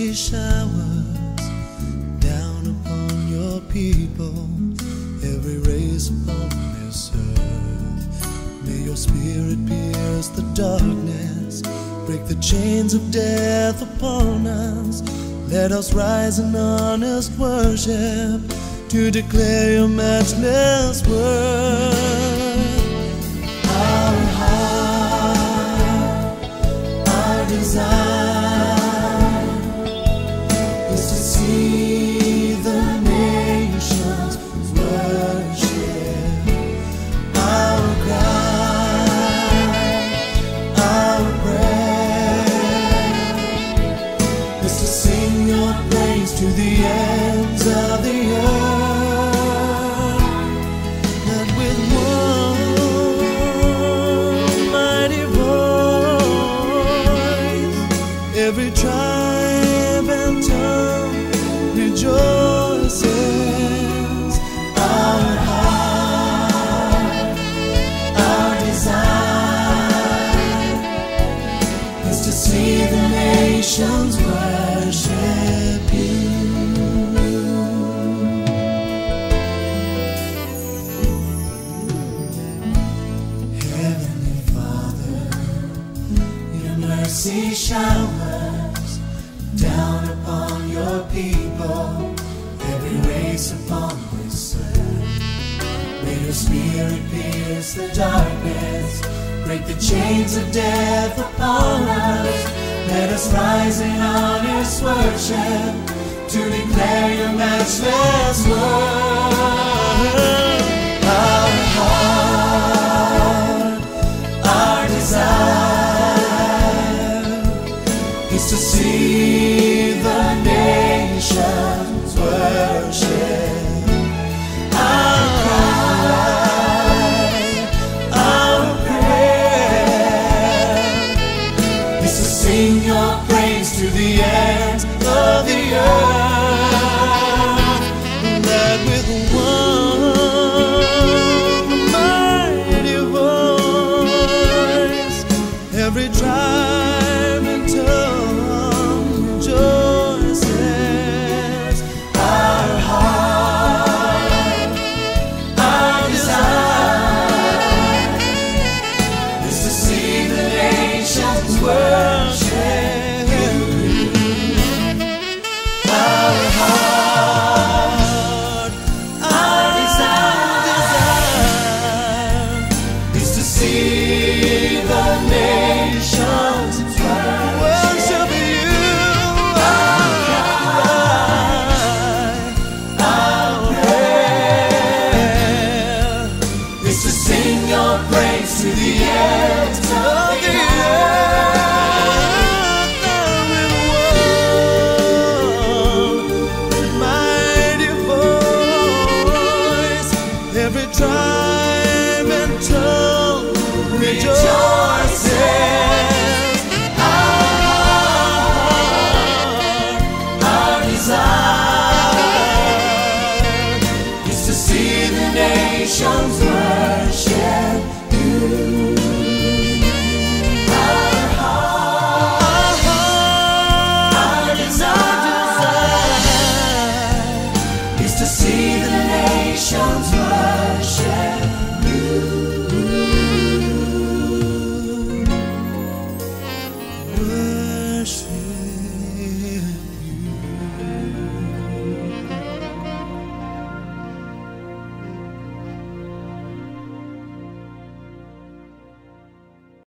mercy showers down upon your people, every race upon this earth. May your spirit pierce the darkness, break the chains of death upon us. Let us rise in honest worship to declare your matchless worth. Our heart, our desire is to see the nations worship. Our cry, our prayer is to sing your praise to the ends of the earth. That with one mighty voice, every tribe and tongue rejoices. Our heart, our desire is to see the nations worship you. Heavenly Father, your mercy showers down upon your people, every race upon this earth. May your spirit pierce the darkness, break the chains of death upon us. Let us rise in honest worship to declare your matchless word. Our heart, our desire is to see the nations worship. Our cry, our prayer is to sing your praise to the ends of the earth. That with one mighty voice, every tribe and tongue rejoices. Our heart, our desire is to see the nations worship you. Our heart, our desire is to see the nations worship you. Our cry, our prayer is to sing your praise to the ends of the earth.